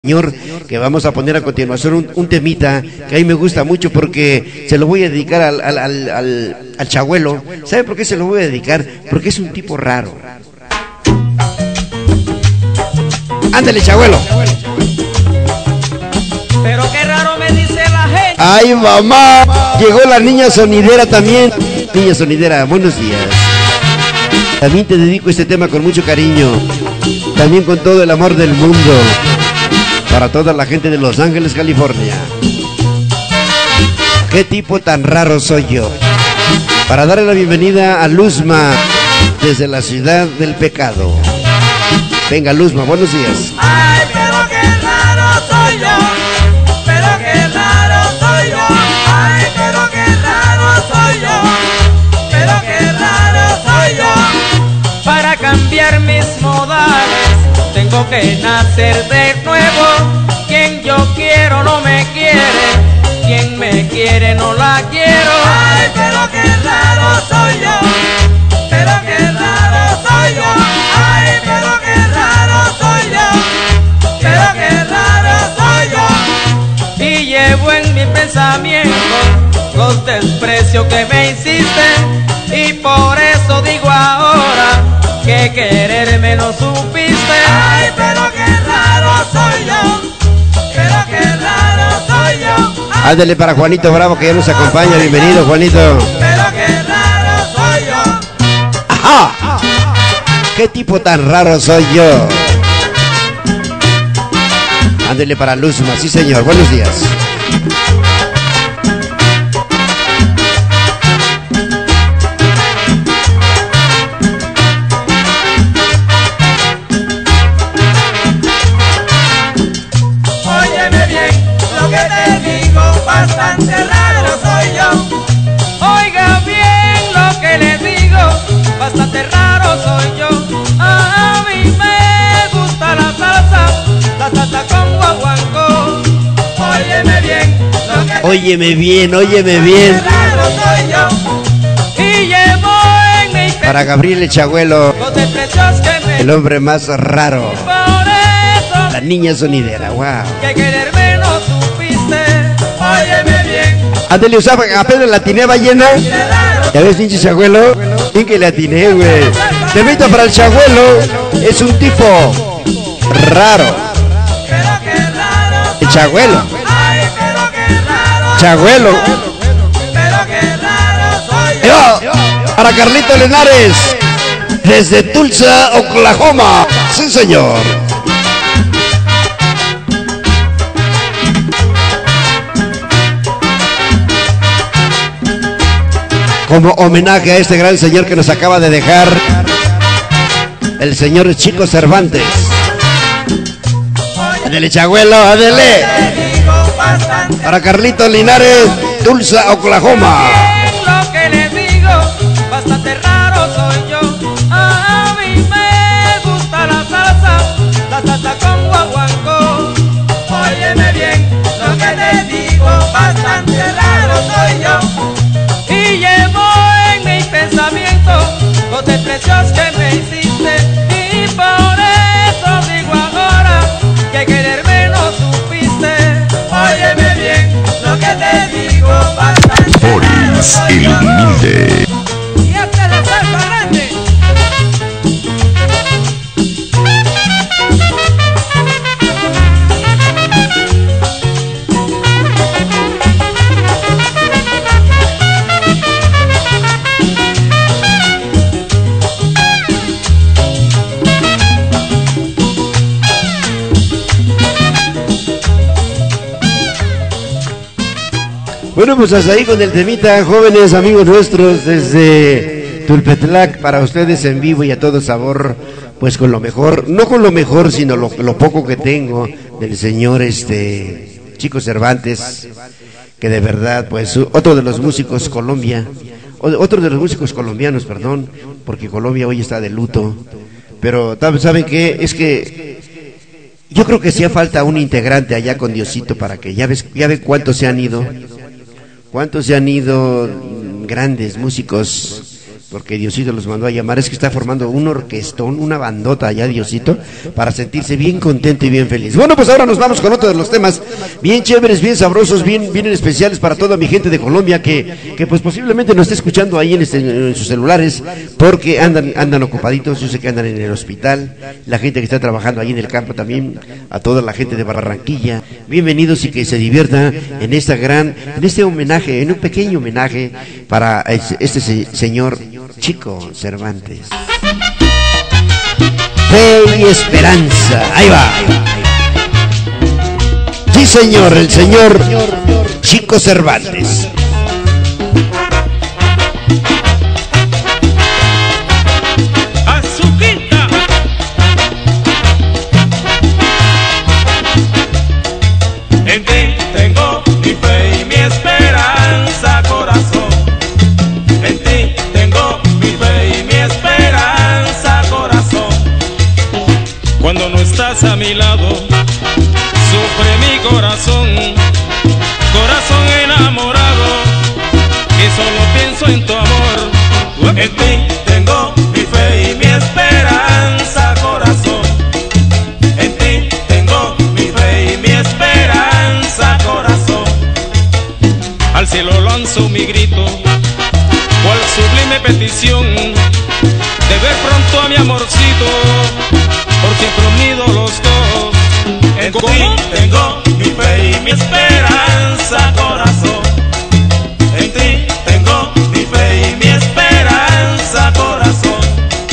Señor, que vamos a poner a continuación un temita que a mí me gusta mucho porque se lo voy a dedicar al Chabuelo. ¿Sabe por qué se lo voy a dedicar? Porque es un tipo raro. Ándale, Chabuelo. Pero qué raro me dice la gente. Ay, mamá, llegó la niña sonidera también. Niña sonidera, buenos días. También te dedico este tema con mucho cariño, también con todo el amor del mundo, para toda la gente de Los Ángeles, California. ¿Qué tipo tan raro soy yo? Para darle la bienvenida a Luzma desde la ciudad del pecado. Venga, Luzma, buenos días. Ay, pero qué raro soy yo. Pero qué raro soy yo. Ay, pero qué raro soy yo. Pero qué raro soy yo. Para cambiar mis modales tengo que nacer de nuevo. Quien yo quiero no me quiere, quien me quiere no la quiero. Ay, pero qué raro soy yo. Pero qué raro soy yo. Ay, pero qué raro soy yo. Pero qué raro soy yo. Y llevo en mi pensamiento los desprecios que me hiciste, y por eso digo ahora que quererme no supiste. Ay, pero qué raro soy yo. Pero qué raro soy yo. Ándale para Juanito Bravo, que ya nos acompaña. Bienvenido, Juanito. Pero qué raro soy yo. ¡Ajá! ¿Qué tipo tan raro soy yo? Ándale para Luzma, sí señor, buenos días. Bastante raro soy yo. Oiga bien lo que le digo, bastante raro soy yo. A mí me gusta la salsa con guaguancó. Óyeme bien lo que Óyeme bien, óyeme bien. raro soy yo. Y llevo en mi Para Gabriel Chabuelo, los desprecios que me el hombre más raro. por eso La niña sonidera, wow. que quererme no supiste. Óyeme bien. Ándale, usaba, apenas la atiné ballena. Ya ves, pinche Chabuelo. Bien que le atiné, güey. Temita para el Chabuelo. Es un tipo raro. Pero qué raro. El Chabuelo. Ay, pero qué raro. Chabuelo. Pero qué raro soy yo. Yo, para Carlito Lenares, desde Tulsa, Oklahoma. Sí, señor. Como homenaje a este gran señor que nos acaba de dejar, el señor Chico Cervantes. Adele, Chabuelo, adele. Para Carlito Linares, Tulsa, Oklahoma. Lo que le digo, bastante raro soy yo. A mí me gusta la salsa con guaguancó. Óyeme bien, lo que te digo, bastante raro soy yo. Y llevo en mi pensamiento los desprecios que me hiciste, y por eso digo ahora que quererme no supiste. Óyeme bien lo que te digo, bastante Boris, soy el yo. humilde. Y hasta la salsa grande. Bueno, pues hasta ahí con el temita, jóvenes amigos nuestros desde Tulpetlac, para ustedes en vivo y a todo sabor, pues con lo mejor, no con lo mejor, sino lo poco que tengo del señor Chico Cervantes, que de verdad, pues otro de los músicos otro de los músicos colombianos, perdón, porque Colombia hoy está de luto, pero ¿saben qué? Es que yo creo que hacía falta un integrante allá con Diosito para que ya ve cuántos se han ido. ¿Cuántos se han ido grandes músicos porque Diosito los mandó a llamar, es que está formando un orquestón, una bandota allá Diosito, para sentirse bien contento y bien feliz. Bueno, pues ahora nos vamos con otro de los temas bien chéveres, bien sabrosos, bien especiales para toda mi gente de Colombia que pues posiblemente nos esté escuchando ahí en sus celulares, porque andan ocupaditos. Yo sé que andan en el hospital, la gente que está trabajando ahí en el campo también, a toda la gente de Barranquilla, bienvenidos y que se divierta en este homenaje, en un pequeño homenaje para este señor Chico Cervantes. Fe y esperanza, ahí va. Sí señor, el señor Chico Cervantes. En ti tengo mi fe y mi esperanza, corazón. En ti tengo mi fe y mi esperanza, corazón. Cuando no estás a mi lado, sufre mi corazón, corazón enamorado, que solo pienso en tu amor. En ti tengo mi fe y mi esperanza, corazón. En ti tengo mi fe y mi esperanza, corazón. Al cielo lanzo mi grito, cual sublime petición, de ver pronto a mi amorcito, por siempre unidos los dos. En ti tengo mi fe y mi esperanza, corazón. En ti tengo mi fe y mi esperanza, corazón.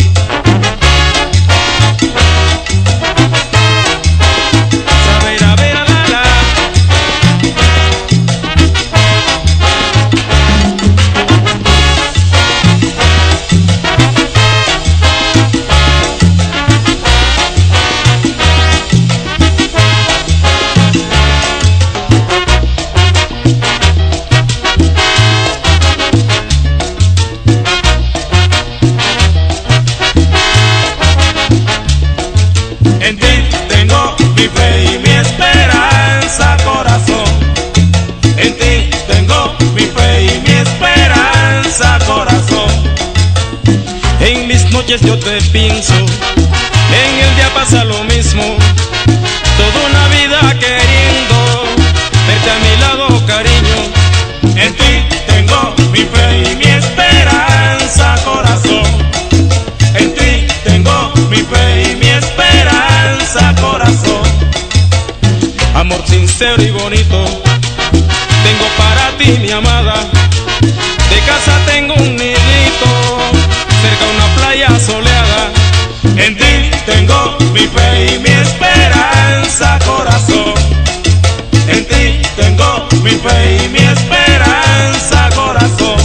Yo te pienso, en el día pasa lo mismo, toda una vida queriendo verte a mi lado, cariño. En ti tengo mi fe y mi esperanza, corazón. En ti tengo mi fe y mi esperanza, corazón. Amor sincero y bonito tengo para ti, mi amada. De casa tengo un nidito, cerca una playa soleada. En ti tengo mi fe y mi esperanza, corazón. En ti tengo mi fe y mi esperanza, corazón.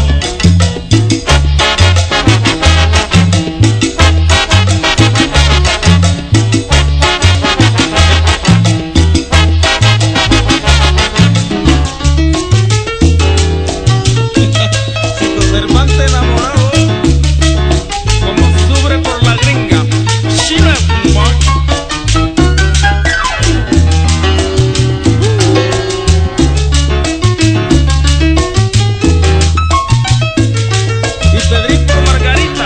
Chico Cervantes enamorado, como sufre por la gringa. Chile, y Pedrín por Margarita.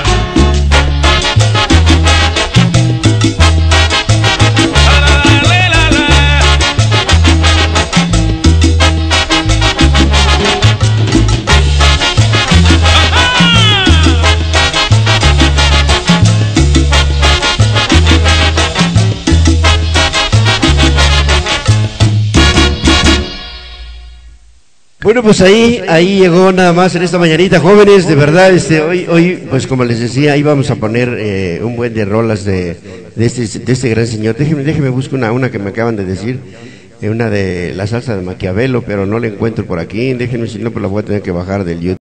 Bueno, pues ahí llegó nada más en esta mañanita, jóvenes, de verdad, hoy, pues como les decía, ahí vamos a poner un buen de rolas de este gran señor. Déjeme buscar una que me acaban de decir, una de la salsa de Maquiavelo, pero no la encuentro por aquí. Déjenme, si no, pues la voy a tener que bajar del YouTube.